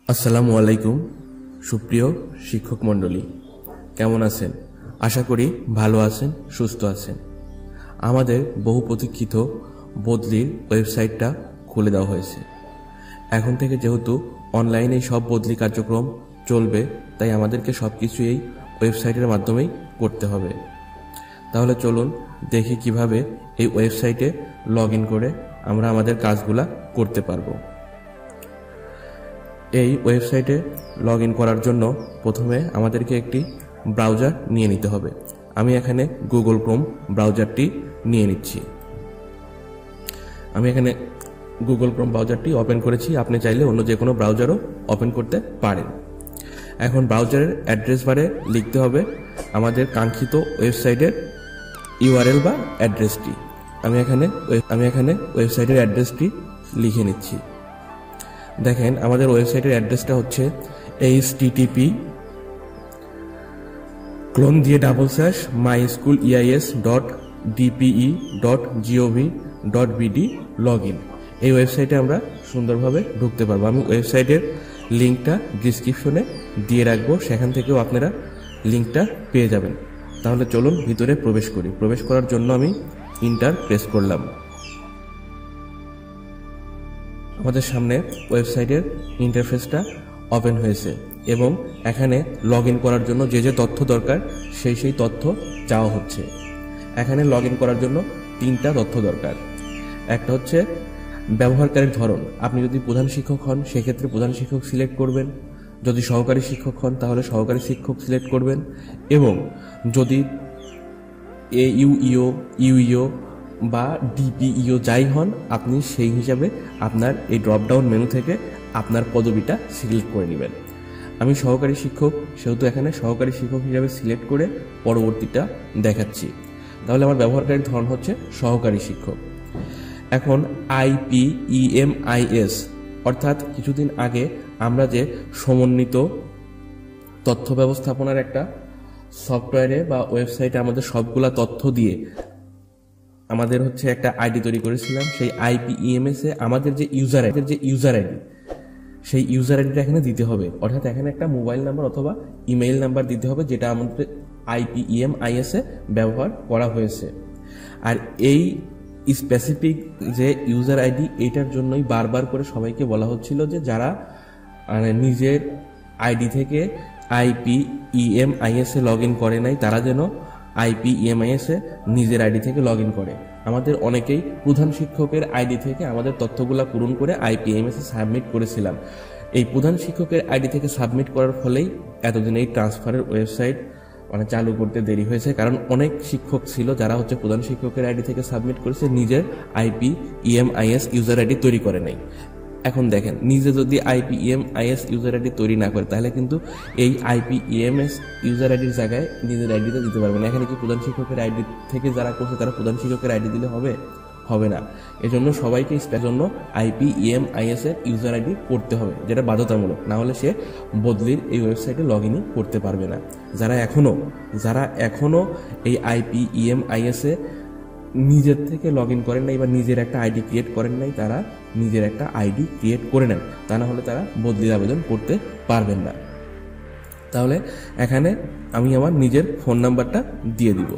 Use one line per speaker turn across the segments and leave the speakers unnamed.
আসসালামু আলাইকুম সুপ্রিয় শিক্ষক মণ্ডলী, কেমন আছেন? আশা করি ভালো আছেন, সুস্থ আছেন। আমাদের বহু প্রতীক্ষিত বদলির ওয়েবসাইটটা খুলে দেওয়া হয়েছে। এখন থেকে যেহেতু অনলাইনে সব বদলি কার্যক্রম চলবে, তাই আমাদেরকে সব কিছু এই ওয়েবসাইটের মাধ্যমেই করতে হবে। তাহলে চলুন দেখি কিভাবে এই ওয়েবসাইটে লগ ইন করে আমরা আমাদের কাজগুলা করতে পারবো। এই ওয়েবসাইটে লগ ইন করার জন্য প্রথমে আমাদেরকে একটি ব্রাউজার নিয়ে নিতে হবে। আমি এখানে গুগল ক্রোম ব্রাউজারটি নিয়ে নিচ্ছি। আমি এখানে গুগল ক্রোম ব্রাউজারটি ওপেন করেছি। আপনি চাইলে অন্য যে কোনো ব্রাউজারও ওপেন করতে পারেন। এখন ব্রাউজারের অ্যাড্রেস বারে লিখতে হবে আমাদের কাঙ্ক্ষিত ওয়েবসাইটের ইউআরএল বা অ্যাড্রেসটি। আমি এখানে ওয়েবসাইটের অ্যাড্রেসটি লিখে নিচ্ছি। দেখেন আমাদের ওয়েবসাইটের অ্যাড্রেসটা হচ্ছে http://myschool.eis.dpe.gov.bd login। এই ওয়েবসাইটে আমরা সুন্দরভাবে ঢুকতে পারবো। আমি ওয়েবসাইটের লিঙ্কটা ডিসক্রিপশনে দিয়ে রাখবো, সেখান থেকেও আপনারা লিঙ্কটা পেয়ে যাবেন। তাহলে চলুন ভিতরে প্রবেশ করি। প্রবেশ করার জন্য আমি ইন্টার প্রেস করলাম। আমাদের সামনে ওয়েবসাইটের ইন্টারফেসটা ওপেন হয়েছে এবং এখানে লগ ইন করার জন্য যে যে তথ্য দরকার সেই তথ্য চাওয়া হচ্ছে। এখানে লগ ইন করার জন্য তিনটা তথ্য দরকার। একটা হচ্ছে ব্যবহারকারীর ধরন। আপনি যদি প্রধান শিক্ষক হন সেক্ষেত্রে প্রধান শিক্ষক সিলেক্ট করবেন, যদি সহকারী শিক্ষক হন তাহলে সহকারী শিক্ষক সিলেক্ট করবেন, এবং যদি AUEO, UEO বা DPEO যাই হন আপনি সেই হিসাবে আপনার এই ড্রপডাউন মেনু থেকে আপনার পদবিটা সিলেক্ট করে নেবেন। আমি সহকারী শিক্ষক, সেহেতু এখানে সহকারী শিক্ষক হিসাবে সিলেক্ট করে পরবর্তীটা দেখাচ্ছি। তাহলে আমার ব্যবহারকারীর ধরন হচ্ছে সহকারী শিক্ষক। এখন IPEMIS অর্থাৎ কিছুদিন আগে আমরা যে সমন্বিত তথ্য ব্যবস্থাপনার একটা সফটওয়্যারে বা ওয়েবসাইটে আমাদের সবগুলা তথ্য দিয়ে আমাদের হচ্ছে একটা আইডি তৈরি করেছিলাম, সেই IPEMS এ আমাদের যে ইউজার আইডি সেই ইউজার আইডিটা এখানে দিতে হবে। অর্থাৎ এখানে একটা মোবাইল নাম্বার অথবা ইমেইল নাম্বার দিতে হবে যেটা আমাদের IPEMIS এ ব্যবহার করা হয়েছে। আর এই স্পেসিফিক যে ইউজার আইডি এটার জন্যই বারবার করে সবাইকে বলা হচ্ছিল যে যারা নিজের আইডি থেকে IPEMIS এ লগ ইন করে নাই তারা যেন IPEMIS এ নিজের আইডি থেকে লগ ইন করে। আমাদের অনেকেই প্রধান শিক্ষকের আইডি থেকে আমাদের তথ্যগুলা পূরণ করে IPEMIS এ সাবমিট করেছিলাম। এই প্রধান শিক্ষকের আইডি থেকে সাবমিট করার ফলেই এতদিন এই ট্রান্সফারের ওয়েবসাইট চালু করতে দেরি হয়েছে, কারণ অনেক শিক্ষক ছিল যারা হচ্ছে প্রধান শিক্ষকের আইডি থেকে সাবমিট করেছে, নিজের IPEMIS ইউজার আইডি তৈরি করে নাই। এখন দেখেন, নিজে যদি IPEMIS ইউজার আইডি তৈরি না করে তাহলে কিন্তু এই IPEMS ইউজার আইডির জায়গায় নিজের আইডিটা দিতে পারবে না। এখানে কি প্রধান শিক্ষকের আইডি থেকে যারা করছে তারা প্রধান শিক্ষকের আইডি দিলে হবে না। এজন্য সবাইকে জন্য IPEMIS এর ইউজার আইডি করতে হবে, যেটা বাধ্যতামূলক। না হলে সে বদলির এই ওয়েবসাইটে লগ ইনই করতে পারবে না। যারা এখনো এই IPEMIS এ নিজের থেকে লগ ইন করেন নাই বা নিজের একটা আইডি ক্রিয়েট করেন নাই, তারা নিজের একটা আইডি ক্রিয়েট করে নেন, তা না হলে তারা বদলির আবেদন করতে পারবেন না। তাহলে এখানে আমি আমার নিজের ফোন নাম্বারটা দিয়ে দিব।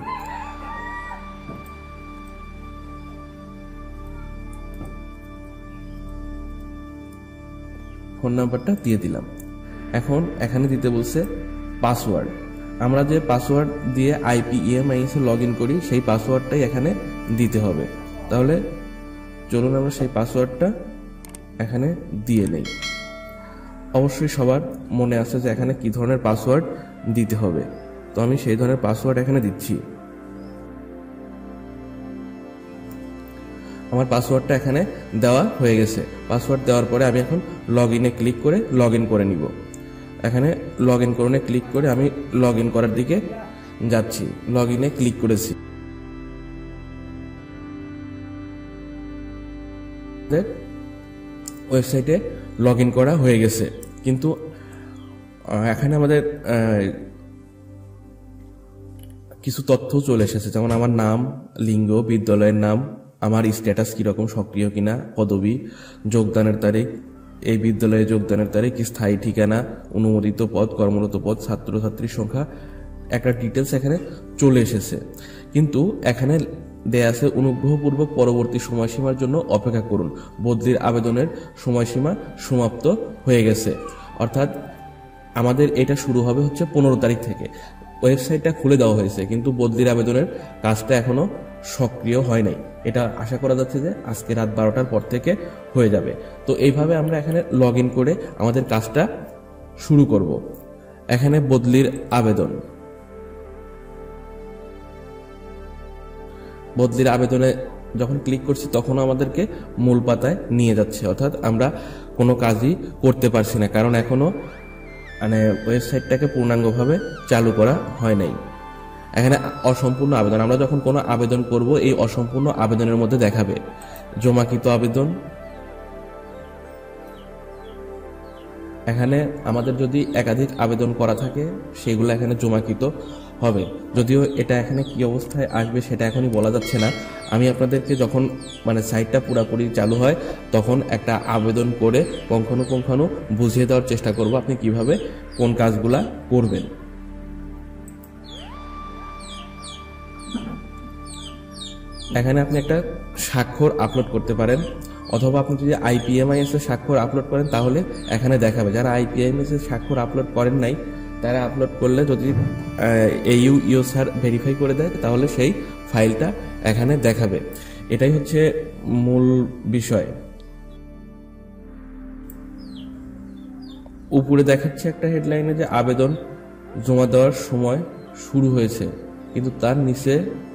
ফোন নাম্বারটা দিয়ে দিলাম। এখন এখানে দিতে বলছে পাসওয়ার্ড। আমরা যে পাসওয়ার্ড দিয়ে IPEMIS এ লগ ইন করি সেই পাসওয়ার্ডটাই এখানে দিতে হবে। তাহলে চলুন আমরা সেই পাসওয়ার্ডটা এখানে দিয়ে নেই। অবশ্যই সবার মনে আছে যে এখানে কি ধরনের পাসওয়ার্ড দিতে হবে, তো আমি সেই ধরনের পাসওয়ার্ড এখানে দিচ্ছি। আমার পাসওয়ার্ডটা এখানে দেওয়া হয়ে গেছে। পাসওয়ার্ড দেওয়ার পরে আমি এখন লগ ইনে ক্লিক করে লগ ইন করে নিব। এখানে লগ ইন করনে ক্লিক করে আমি লগ ইন করার দিকে যাচ্ছি। লগ ইনে ক্লিক করেছি। ওয়েবসাইটে লগ ইন করা হয়ে গেছে, কিন্তু এখানে আমাদের কিছু তথ্য চলে এসেছে, যেমন আমার নাম, লিঙ্গ, বিদ্যালয়ের নাম, আমার স্ট্যাটাস কীরকম, সক্রিয় কিনা, পদবি, যোগদানের তারিখ, এই বিদ্যালয়ে যোগদানের তারিখ, স্থায়ী ঠিকানা, অনুমোদিত পদ, কর্মরত পদ, ছাত্রছাত্রীর সংখ্যা, একটা ডিটেলস এখানে চলে এসেছে। কিন্তু এখানে দেয়া আছে অনুগ্রহপূর্বক পরবর্তী সময়সীমার জন্য অপেক্ষা করুন, বদলির আবেদনের সময়সীমা সমাপ্ত হয়ে গেছে। অর্থাৎ আমাদের এটা শুরু হবে হচ্ছে 15 তারিখ থেকে। ওয়েবসাইটটা খুলে দেওয়া হয়েছে কিন্তু বদলির আবেদনের কাজটা এখনো সক্রিয় হয় নাই। এটা আশা করা যাচ্ছে যে আজকে রাত 12টার পর থেকে হয়ে যাবে। তো এইভাবে আমরা এখানে লগ ইন করে আমাদের কাজটা শুরু করব। এখানে বদলির আবেদন, বদলির আবেদনে যখন ক্লিক করছি তখন আমাদেরকে মূল পাতায় নিয়ে যাচ্ছে, অর্থাৎ আমরা কোনো কাজই করতে পারছি না, কারণ এখনো মানে ওয়েবসাইটটাকে পূর্ণাঙ্গভাবে চালু করা হয় নাই। এখানে অসম্পূর্ণ আবেদন, আমরা যখন কোনো আবেদন করব এই অসম্পূর্ণ আবেদনের মধ্যে দেখাবে। জমাকৃত আবেদন, এখানে আমাদের যদি একাধিক আবেদন করা থাকে সেগুলো এখানে জমাকৃত হবে। যদিও এটা এখানে কি অবস্থায় আসবে সেটা এখনই বলা যাচ্ছে না। আমি আপনাদেরকে যখন মানে সাইটটা পুরোপুরি চালু হয় তখন একটা আবেদন করে পুঙ্খানুপুঙ্খানু বুঝিয়ে দেওয়ার চেষ্টা করব আপনি কিভাবে কোন কাজগুলা করবেন। এখানে আপনি একটা স্বাক্ষর আপলোড করতে পারেন, অথবা আপনি যদি IPMIS এর স্বাক্ষর আপলোড করেন তাহলে এখানে দেখাবে। যারা IPMIS এর স্বাক্ষর আপলোড করেন নাই তারা আপলোড করলে যদি AU ইউজার ভেরিফাই করে দেয় তাহলে সেই ফাইলটা এখানে দেখাবে। এটাই হচ্ছে মূল বিষয়। উপরে দেখাচ্ছে একটা হেডলাইনে যে আবেদন জমা দেওয়ার সময় শুরু হয়েছে, কিন্তু তার নিচে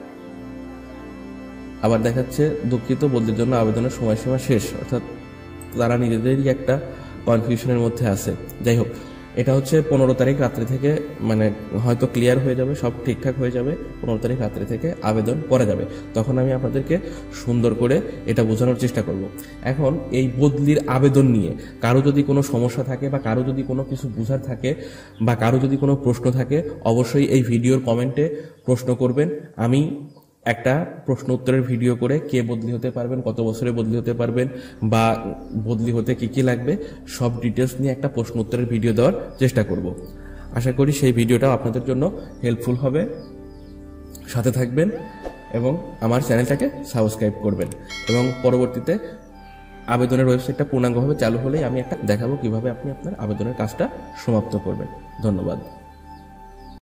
আবার দেখাচ্ছে দুঃখিত, বদলির জন্য আবেদনের সময়সীমা শেষ। অর্থাৎ তারা নিজেদেরই একটা কনফিউশনের মধ্যে আছে। যাই হোক, এটা হচ্ছে 15 তারিখ রাত্রি থেকে মানে হয়তো ক্লিয়ার হয়ে যাবে, সব ঠিকঠাক হয়ে যাবে। 15 তারিখ রাত্রি থেকে আবেদন করা যাবে, তখন আমি আপনাদেরকে সুন্দর করে এটা বোঝানোর চেষ্টা করব। এখন এই বদলির আবেদন নিয়ে কারো যদি কোনো সমস্যা থাকে বা কারো যদি কোনো কিছু বোঝার থাকে বা কারো যদি কোনো প্রশ্ন থাকে অবশ্যই এই ভিডিওর কমেন্টে প্রশ্ন করবেন। আমি একটা প্রশ্ন উত্তরের ভিডিও করে কে বদলি হতে পারবেন, কত বছরে বদলি হতে পারবেন বা বদলি হতে কি কি লাগবে সব ডিটেলস নিয়ে একটা প্রশ্ন উত্তরের ভিডিও দেওয়ার চেষ্টা করব। আশা করি সেই ভিডিওটাও আপনাদের জন্য হেল্পফুল হবে। সাথে থাকবেন এবং আমার চ্যানেলটাকে সাবস্ক্রাইব করবেন, এবং পরবর্তীতে আবেদনের ওয়েবসাইটটা পূর্ণাঙ্গভাবে চালু হলেই আমি একটা দেখাবো কিভাবে আপনি আপনার আবেদনের কাজটা সমাপ্ত করবেন। ধন্যবাদ।